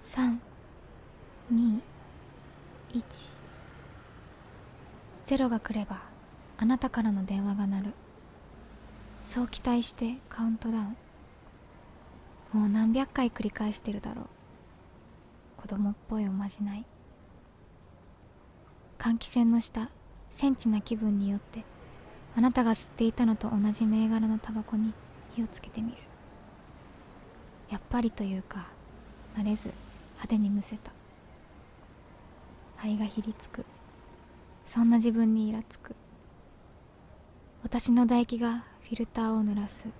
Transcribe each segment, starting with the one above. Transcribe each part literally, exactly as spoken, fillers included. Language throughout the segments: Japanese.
さん、に、いち。ゼロが来ればあなたからの電話が鳴る。そう期待してカウントダウン。もう何百回繰り返してるだろう。子供っぽいおまじない。換気扇の下、センチな気分によってあなたが吸っていたのと同じ銘柄のタバコに火をつけてみる。やっぱりというか慣れず派手にむせた。肺がひりつく。そんな自分にイラつく。私の唾液がフィルターを濡らす。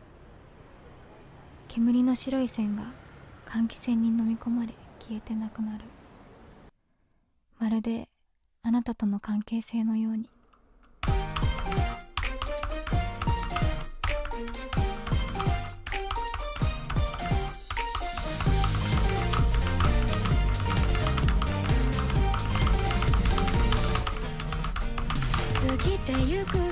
煙の白い線が換気扇に飲み込まれ消えてなくなる。まるであなたとの関係性のように。過ぎてゆく